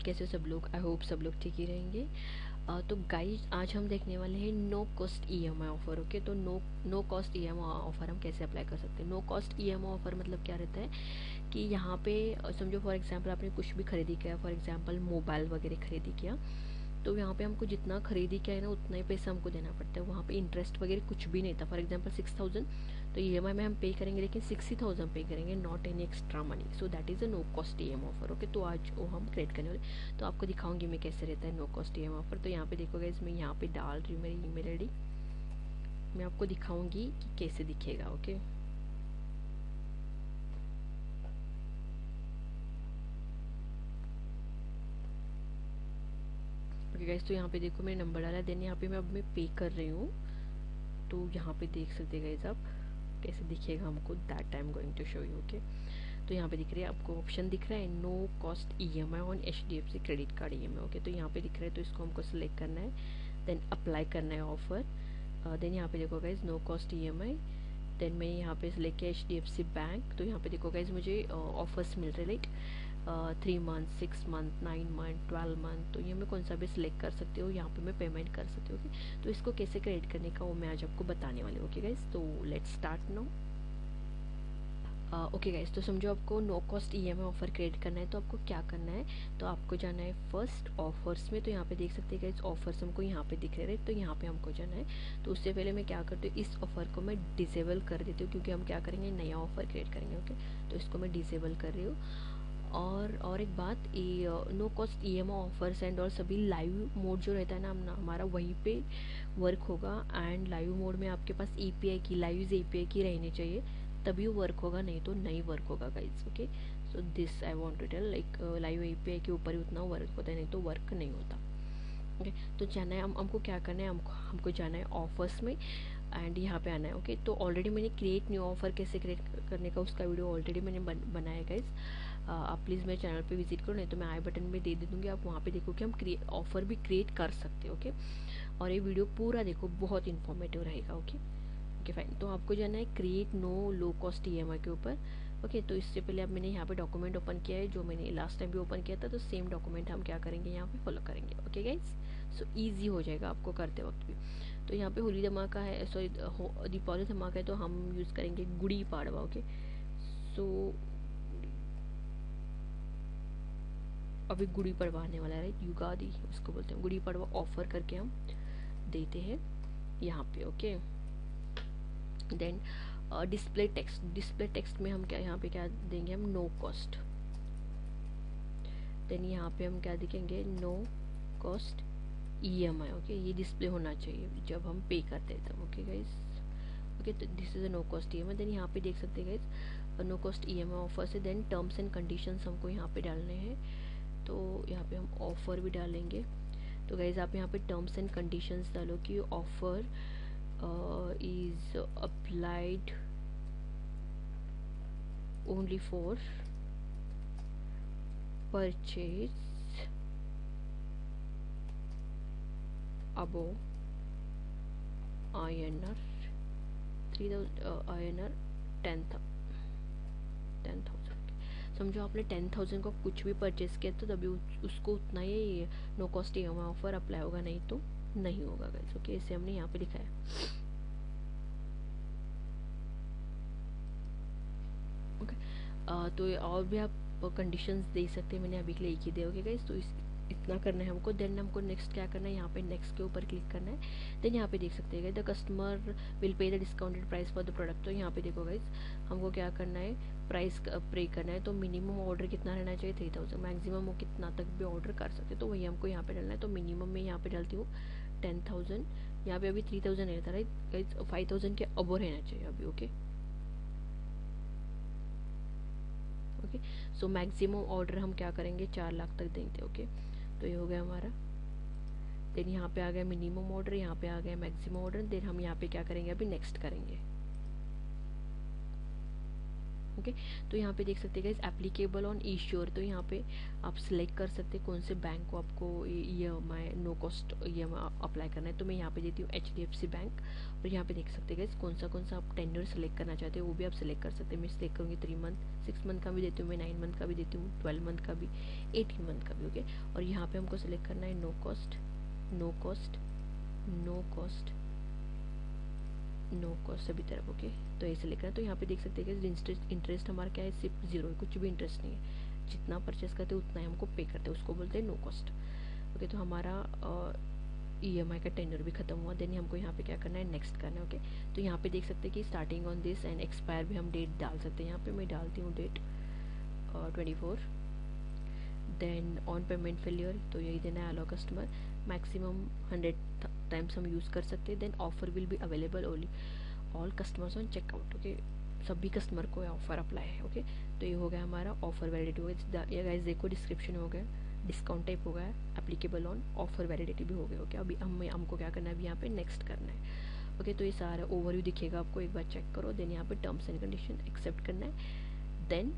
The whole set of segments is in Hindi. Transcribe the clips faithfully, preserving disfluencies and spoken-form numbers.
कैसे सब लोग? आई होप सब लोग ठीक ही रहेंगे। uh, तो गाइस आज हम देखने वाले हैं no cost EMI offer. Okay, तो no no cost EMI offer हम कैसे अप्लाई कर सकते हैं। नो कॉस्ट ईएमआई ऑफर मतलब क्या रहता है कि यहाँ पे अ, समझो फॉर एग्जांपल आपने कुछ भी खरीदी किया, फॉर एग्जांपल मोबाइल वगैरह खरीदी किया, तो यहाँ पे हमको जितना खरीदी किया है ना उतना ही पैसा हमको देना पड़ता है। वहाँ पे इंटरेस्ट वगैरह कुछ भी नहीं था। फॉर एग्जांपल सिक्स थाउजेंड तो ई एम आई में हम पे करेंगे, लेकिन सिक्सटी थाउजेंड पे करेंगे, not any extra money. So that is a no cost E M offer. Okay, तो आज वो हम क्रिएट करने वाले, तो आपको दिखाऊंगी मैं कैसे रहता है no cost E M offer. तो यहाँ पे देखोगे इसमें यहाँ पे डाल रही हूँ मेरी ईमेल आईडी, मैं आपको दिखाऊंगी कि कैसे दिखेगा। ओके, ओके गाइस, तो यहाँ पे देखो मैंने नंबर डाला, देन यहाँ पे मैं अब मैं पे कर रही हूँ। तो यहाँ पे देख सकते गाइस आप कैसे दिखेगा हमको, that I am going to show you. Okay, तो यहाँ पे दिख रहा है आपको ऑप्शन दिख रहा है no cost E M I on H D F C credit card E M I. Okay, तो यहाँ पे दिख रहा है, तो इसको हमको सिलेक्ट करना है, देन अप्लाई करना है ऑफर। देन यहाँ पे देखो guys no cost E M I, then मैं यहाँ पे लेके H D F C bank. तो यहाँ पे देखो गाइस मुझे ऑफर्स मिल रहे like three month, six month, nine month, twelve month. तो ये मैं कौन सा भी सिलेक्ट कर सकती हूँ, यहाँ पे मैं पेमेंट कर सकती हूँ। ओके, तो इसको कैसे क्रेडिट करने का वो मैं आज आपको बताने वाली हूँ। ओके गाइस, तो let's start now. Okay guys, तो समझो आपको no cost EMI offer create करना है, तो आपको क्या करना है, तो आपको जाना है फर्स्ट ऑफर्स में। तो यहाँ पे देख सकते हैं गाइस ऑफर्स हमको यहाँ पे दिख रहे हैं, तो यहाँ पे हमको जाना है। तो उससे पहले मैं क्या करती हूँ, इस ऑफर को मैं डिसेबल कर देती हूँ, क्योंकि हम क्या करेंगे, नया ऑफर क्रिएट करेंगे। ओके, तो इसको मैं डिसेबल कर रही हूँ। और और एक बात, no cost E M I offers and और सभी लाइव मोड जो रहता है ना, हम ना हमारा वहीं पे वर्क होगा। एंड लाइव मोड में आपके पास ए पी आई की, लाइव ए पी आई की रहनी चाहिए, तभी वो वर्क होगा, नहीं तो नहीं वर्क होगा guys. Okay, so this I want to tell, like live A P I के ऊपर ही उतना वर्क होता है, नहीं तो वर्क नहीं होता। ओके, तो जाना है हम हमको क्या करना है, हमको हमको जाना है ऑफर्स में एंड यहाँ पे आना है। ओके, तो ऑलरेडी मैंने क्रिएट न्यू ऑफर कैसे क्रिएट करने का उसका वीडियो ऑलरेडी मैंने बन, बनाया गाइज। आप प्लीज़ मेरे चैनल पे विजिट करो, नहीं तो मैं आई बटन में दे दे दूँगी, आप वहाँ पे देखो कि हम क्रिएट ऑफर भी क्रिएट कर सकते हो। ओके, और ये वीडियो पूरा देखो, बहुत इन्फॉर्मेटिव रहेगा। ओके ओके फाइन, तो आपको जाना है create no low cost E M I के ऊपर। ओके, तो इससे पहले अब मैंने यहाँ पे डॉक्यूमेंट ओपन किया है, जो मैंने लास्ट टाइम भी ओपन किया था, तो सेम डॉक्यूमेंट हम क्या करेंगे, यहाँ पे फॉलो करेंगे। ओके गाइज, सो ईजी हो जाएगा आपको करते वक्त भी। तो यहाँ पे होली धमाका है, सॉरी दीपावली धमाका है, तो हम यूज़ करेंगे गुड़ी पाड़वा। ओके, सो अभी गुड़ी पड़वा आने वाला है, राइट, युगादि उसको बोलते हैं, गुड़ी पड़वा ऑफर करके हम देते हैं यहाँ पे। Okay, then display text, display text में हम क्या यहाँ पे क्या देंगे, हम नो कॉस्ट। देन यहाँ पे हम क्या दिखेंगे, no cost E M I. Okay, ये डिस्प्ले होना चाहिए जब हम पे करते हैं तब। ओके गाइज, ओके, तो this is a no cost E M I. Then यहाँ पे देख सकते हैं guys no cost E M I offer से, देन टर्म्स एंड कंडीशंस हमको यहाँ पे डालने हैं। तो यहाँ पे हम ऑफर भी डालेंगे। तो गाइज आप यहाँ पे टर्म्स एंड कंडीशंस डालो कि offer is applied only for purchase above I N R three thousand I N R ten ten thousand. समझो आपने टेन थाउजेंड का कुछ भी परचेज किया तो तभी उसको उतना ही no cost E M I offer apply होगा, नहीं तो नहीं होगा गाइस। ओके, इसे हमने यहाँ पे लिखा है। ओके, तो और भी आप कंडीशंस दे सकते हैं, मैंने अभी के लिए एक ही दिया। ओके गाइस, तो इस इतना करना है हमको। देन हमको नेक्स्ट क्या करना है, यहाँ पे नेक्स्ट के ऊपर क्लिक करना है। देन यहाँ पे देख सकते हैं the customer will pay the discounted price for the product. तो यहाँ पे देखो गाइस हमको क्या करना है, प्राइस पे करना है। तो मिनिमम ऑर्डर कितना रहना चाहिए, थ्री थाउजेंड, मैक्सिमम वो कितना तक भी ऑर्डर कर सकते हैं, तो वही हमको यहाँ पे डालना है। तो मिनिमम में यहाँ पे डालती हूँ टेन थाउजेंड, यहाँ पे अभी थ्री थाउजेंड रहता है राइट, फाइव थाउजेंड के अबो रहना चाहिए अभी। Okay okay, so maximum order हम क्या करेंगे, चार लाख तक देंगे। ओके, तो ये हो गया हमारा। देन यहाँ पे आ गया मिनिमम ऑर्डर, यहाँ पे आ गया मैक्सिमम ऑर्डर। देन हम यहाँ पे क्या करेंगे, अभी नेक्स्ट करेंगे। ओके तो यहाँ पे देख सकते हैं एप्लीकेबल ऑन ई श्योर, तो यहाँ पे आप सिलेक्ट कर सकते हैं कौन से बैंक को आपको E M I no cost E M I apply करना है। तो मैं यहाँ पे देती हूँ H D F C bank, और यहाँ पे देख सकते हैं कौन सा कौन सा आप टेंडर सेलेक्ट करना चाहते हो वो भी आप सिलेक्ट कर सकते हैं। मैं सिलेक्ट करूँगी थ्री मंथ, सिक्स मंथ का भी देती हूँ मैं, नाइन मंथ का भी देती हूँ, ट्वेल्व मंथ का भी, एटीन मंथ का भी। ओके और यहाँ पे हमको सिलेक्ट करना है no cost, no cost, no cost, no cost सभी तरफ। ओके तो ऐसे लेकर है। तो यहाँ पे देख सकते हैं कि इंटरेस्ट इंटरेस्ट हमारा क्या है, सिर्फ जीरो है, कुछ भी इंटरेस्ट नहीं है, जितना परचेस करते हैं उतना ही हमको पे करते हैं, उसको बोलते हैं नो कॉस्ट। ओके तो हमारा ई एम आई का टेंडर भी खत्म हुआ। देन हमको यहाँ पे क्या करना है, नेक्स्ट करना है। ओके तो यहाँ पे देख सकते हैं कि starting on this and expire भी हम डेट डाल सकते हैं। यहाँ पे मैं डालती हूँ date twenty four. Then on payment failure तो यही देना है, allow customer, maximum hundred times हम यूज़ कर सकते हैं। Then offer will be available only all customers on checkout. Okay सभी कस्टमर को ऑफर अप्लाई है। ओके तो ये हो गया हमारा ऑफर वैलिडिटी हो गया। ये गाइस देखो डिस्क्रिप्शन हो गया, डिस्काउंट टाइप हो गया, एप्लीकेबल ऑन, ऑफर वैलिडिटी भी हो गया। ओके अभी हम हमको क्या करना है, अभी यहाँ पे नेक्स्ट करना है। ओके तो ये सारा ओवरव्यू दिखेगा आपको, एक बार चेक करो। देन यहाँ पे टर्म्स एंड कंडीशन एक्सेप्ट करना है। देन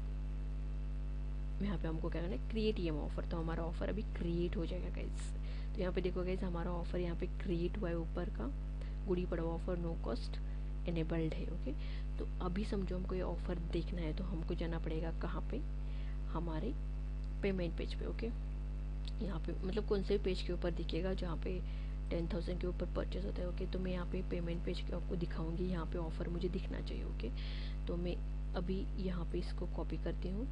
यहाँ पे हमको क्या करना है, create E M I offer. तो हमारा ऑफर अभी क्रिएट हो जाएगा गाइस। तो यहाँ पे देखो गाइस हमारा ऑफर यहाँ पे क्रिएट हुआ है ऊपर का, Gudi Padwa offer no cost enabled है। ओके तो अभी समझो हमको ये ऑफर देखना है तो हमको जाना पड़ेगा कहाँ पे, हमारे पेमेंट पेज पे। ओके यहाँ पे मतलब कौन से पेज के ऊपर दिखेगा जहाँ पे टेन थाउजेंड के ऊपर परचेस होता है। ओके तो मैं यहाँ पे पेमेंट पेज के आपको दिखाऊंगी, यहाँ पे ऑफर मुझे दिखना चाहिए। ओके तो मैं अभी यहाँ पे इसको कॉपी करती हूँ,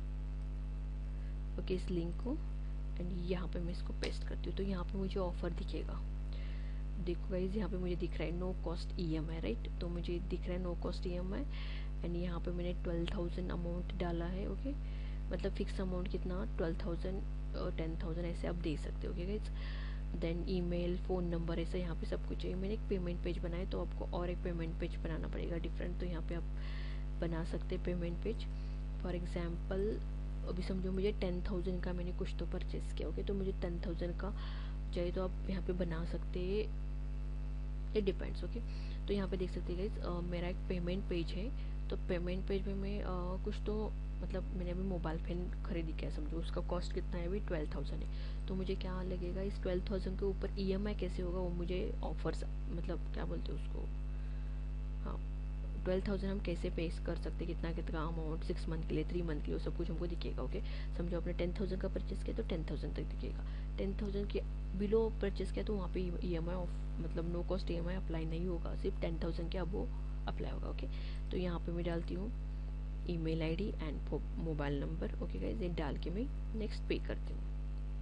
ओके इस लिंक को, एंड यहाँ पे मैं इसको पेस्ट करती हूँ। तो यहाँ पे मुझे ऑफर दिखेगा, देखो गाइज यहाँ पे मुझे दिख रहा है no cost E M I, right. तो मुझे दिख रहा है no cost E M I, and यहाँ पे मैंने ट्वेल्व थाउजेंड अमाउंट डाला है। ओके मतलब फिक्स अमाउंट कितना, ट्वेल्व थाउजेंड, टेन थाउजेंड ऐसे आप दे सकते हो। Okay guys then email, phone number, ऐसा यहाँ पे सब कुछ है। मैंने एक पेमेंट पेज बनाया तो आपको और एक पेमेंट पेज बनाना पड़ेगा डिफरेंट, तो यहाँ पे आप बना सकते हैं पेमेंट पेज। फॉर एग्जाम्पल अभी समझो मुझे टेन थाउजेंड का मैंने कुछ तो परचेस किया। ओके तो मुझे टेन थाउजेंड का चाहिए तो आप यहाँ पे बना सकते हैं, इट डिपेंड्स। ओके तो यहाँ पे देख सकते हैं गाइज मेरा एक पेमेंट पेज है। तो पेमेंट पेज में मैं uh, कुछ तो मतलब मैंने अभी मोबाइल फ़ोन खरीदी किया, समझो उसका कॉस्ट कितना है, अभी ट्वेल्व थाउजेंड है। तो मुझे क्या लगेगा, इस ट्वेल्व थाउजेंड के ऊपर ई एम आई कैसे होगा, वो मुझे ऑफर्स मतलब क्या बोलते हैं उसको, हाँ ट्वेल्व थाउजेंड हम कैसे पे कर सकते हैं, कितना कितना अमाउंट, सिक्स मंथ के लिए, थ्री मंथ के लिए, सब कुछ हमको दिखेगा। ओके समझो आपने टेन थाउजेंड का परचेस किया तो टेन थाउजेंड तक दिखेगा। टेन थाउजेंड के बिलो परचेस किया तो वहाँ पे ई एम आई ऑफ मतलब no cost E M I apply नहीं होगा, सिर्फ टेन थाउजेंड के अब वो अप्लाई होगा। ओके तो यहाँ पे मैं डालती हूँ email ID and mobile number. Okay guys ये डाल के मैं नेक्स्ट पे करती हूँ।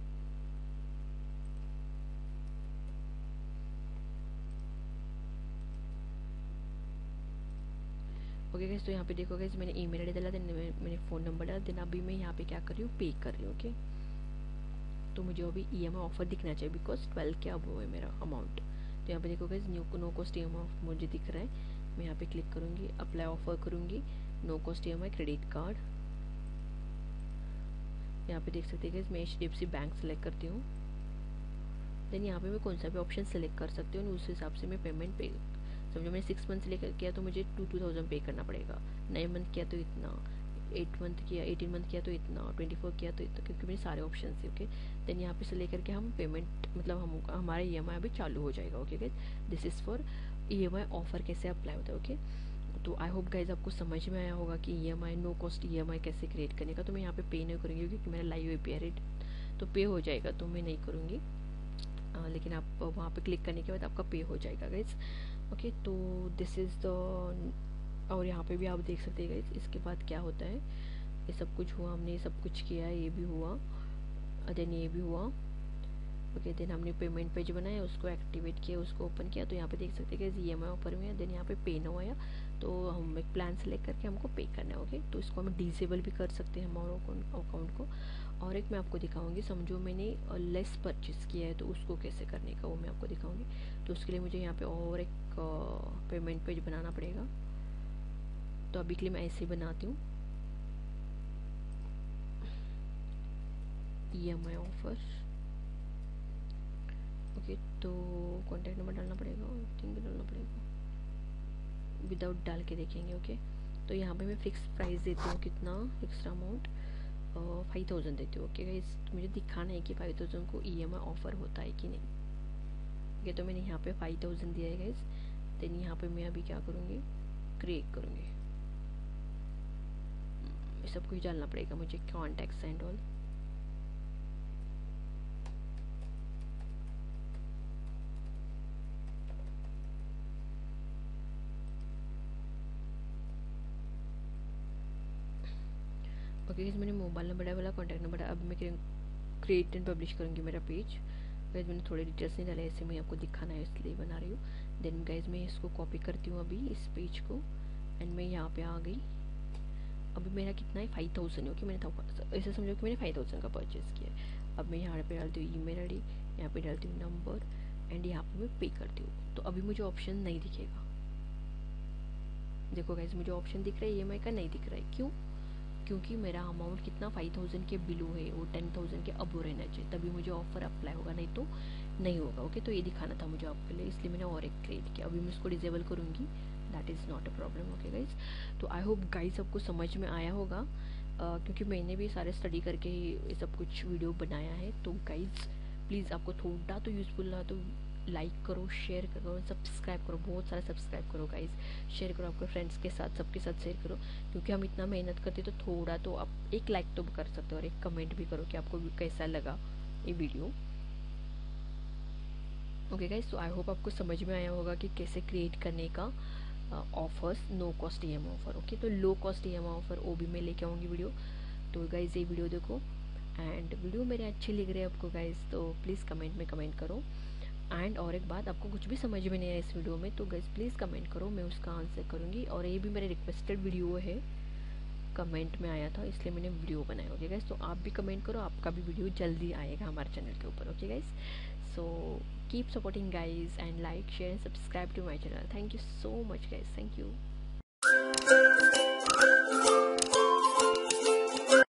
ओके गाइस तो यहाँ पे देखो गाइस मैंने ईमेल आईडी डाला, देन मैंने फ़ोन नंबर डाला, देन अभी मैं यहाँ पे क्या कर रही हूँ, पे कर रही हूँ। ओके तो मुझे अभी ई एम आई ऑफर दिखना चाहिए बिकॉज ट्वेल्व के अब वो है मेरा अमाउंट। तो यहाँ पे देखो guys new no cost E M I मुझे दिख रहा है। मैं यहाँ पे क्लिक करूँगी, अप्लाई ऑफर करूँगी, no cost E M I credit card. यहाँ पे देख सकते हैं गाइस मैं H D F C bank select करती हूँ। देन यहाँ पे मैं कौन सा भी ऑप्शन सेलेक्ट कर सकती हूँ, उस हिसाब से मैं पेमेंट पे, समझो मैंने सिक्स मंथ से लेकर किया तो मुझे टू टू थाउजेंड पे करना पड़ेगा, नाइन मंथ किया तो इतना, एट मंथ किया, एटीन मंथ किया तो इतना, ट्वेंटी फोर किया तो इतना, क्योंकि मेरे सारे ऑप्शन थे। ओके देन यहाँ पे से लेकर के हम पेमेंट मतलब हम हमारा ई एम आई अभी चालू हो जाएगा। Okay guys this is for E M I offer कैसे अप्लाई होता है। ओके तो आई होप गाइज आपको समझ में आया होगा कि E M I no cost E M I कैसे क्रिएट करने का। तो मैं यहाँ पे पे नहीं करूँगी क्योंकि मेरा live A P I rate तो पे हो जाएगा, तो मैं नहीं करूँगी, आ, लेकिन आप वहाँ पे क्लिक करने के बाद आपका पे हो जाएगा गाइज। ओके तो दिस इज़ द, और यहाँ पे भी आप देख सकते हैं गाइज इसके बाद क्या होता है, ये सब कुछ हुआ, हमने सब कुछ किया, ये भी हुआ, देन ये भी हुआ। ओके देन हमने पेमेंट पेज बनाया, उसको एक्टिवेट किया, उसको ओपन किया। तो यहाँ पे देख सकते हैं कि ई एम आई ऑफर में है, देन यहाँ पे पे नाउ आया, तो हम एक प्लान सेलेक्ट करके हमको पे करना है। ओके तो इसको हम डिसेबल भी कर सकते हैं हमारे अकाउंट को। और एक मैं आपको दिखाऊंगी, समझो मैंने लेस परचेस किया है तो उसको कैसे करने का वो मैं आपको दिखाऊंगी। तो उसके लिए मुझे यहाँ पे और एक पेमेंट पेज बनाना पड़ेगा, तो अभी के लिए मैं ऐसे ही बनाती हूँ, E M I offer. Okay तो कॉन्टैक्ट नंबर डालना पड़ेगा, आई थिंक डालना पड़ेगा, विदाउट डाल के देखेंगे। ओके तो यहाँ पे मैं फ़िक्स प्राइस देती हूँ, कितना फिक्स्ड अमाउंट फाइव थाउजेंड देती हूँ। ओके गाइस, तो मुझे दिखाना है कि फाइव थाउजेंड को ई एम आई ऑफ़र होता है कि नहीं। ये तो मैंने यहाँ पे फाइव थाउजेंड दिया है गाइस। देन यहाँ पे मैं अभी क्या करूँगी, क्रिएट करूँगी। ये सब कुछ डालना पड़ेगा मुझे, contacts and all. Okay guys, मैंने मोबाइल नंबर डाला वाला, कॉन्टैक्ट नंबर। अब मैं क्रिएट एंड पब्लिश करूँगी मेरा पेज। गाइस मैंने थोड़े डिटेल्स नहीं डाले, ऐसे मैं आपको दिखाना है इसलिए बना रही हूँ। देन गाइस मैं इसको कॉपी करती हूँ अभी इस पेज को, एंड मैं यहाँ पे आ गई। अभी मेरा कितना है, फाइव थाउजेंड है। ओके, मैंने ऐसे समझो कि मैंने फाइव थाउजेंड का परचेज़ किया है। अब मैं यहाँ पे डालती हूँ ई मेल आई डी, यहाँ पे डालती हूँ नंबर, एंड यहाँ पे मैं पे करती हूँ। तो अभी मुझे ऑप्शन नहीं दिखेगा। देखो गाइस, मुझे ऑप्शन दिख रहा है ई एम आई का, नहीं दिख रहा है। क्यों? क्योंकि मेरा अमाउंट कितना फाइव थाउजेंड के बिलो है, वो टेन थाउजेंड के अबो रहना चाहिए, तभी मुझे ऑफर अप्लाई होगा, नहीं तो नहीं होगा। ओके, तो ये दिखाना था मुझे आपके लिए, इसलिए मैंने और एक क्रिएट किया। अभी मैं इसको डिजेबल करूँगी, that is not a problem. Okay guys, तो आई होप गाइज आपको समझ में आया होगा, uh, क्योंकि मैंने भी सारे स्टडी करके ही ये सब कुछ वीडियो बनाया है। तो गाइज प्लीज़ आपको थोड़ा तो यूज़फुल रहा तो लाइक करो, शेयर करो, सब्सक्राइब करो, बहुत सारा सब्सक्राइब करो गाइज, शेयर करो आपके फ्रेंड्स के साथ, सबके साथ शेयर करो, क्योंकि हम इतना मेहनत करते तो थोड़ा तो आप एक लाइक तो कर सकते हो, और एक कमेंट भी करो कि आपको कैसा लगा ये वीडियो। ओके गाइज, तो आई होप आपको समझ में आया होगा कि कैसे क्रिएट करने का offers, no cost E M I offer. Okay, तो low cost E M I offer वो भी मैं लेके आऊँगी वीडियो। तो गाइज ये वीडियो देखो, एंड वीडियो मेरे अच्छे लग रहे हैं आपको गाइज, तो प्लीज़ कमेंट में कमेंट करो। एंड और एक बात, आपको कुछ भी समझ में नहीं आया इस वीडियो में तो गाइस प्लीज़ कमेंट करो, मैं उसका आंसर करूँगी। और ये भी मेरे रिक्वेस्टेड वीडियो है, कमेंट में आया था इसलिए मैंने वीडियो बनाया। ओके गाइस, तो आप भी कमेंट करो, आपका भी वीडियो जल्दी आएगा हमारे चैनल के ऊपर। Okay guys, so keep supporting guys, and like share and subscribe to my channel. Thank you so much guys, thank you.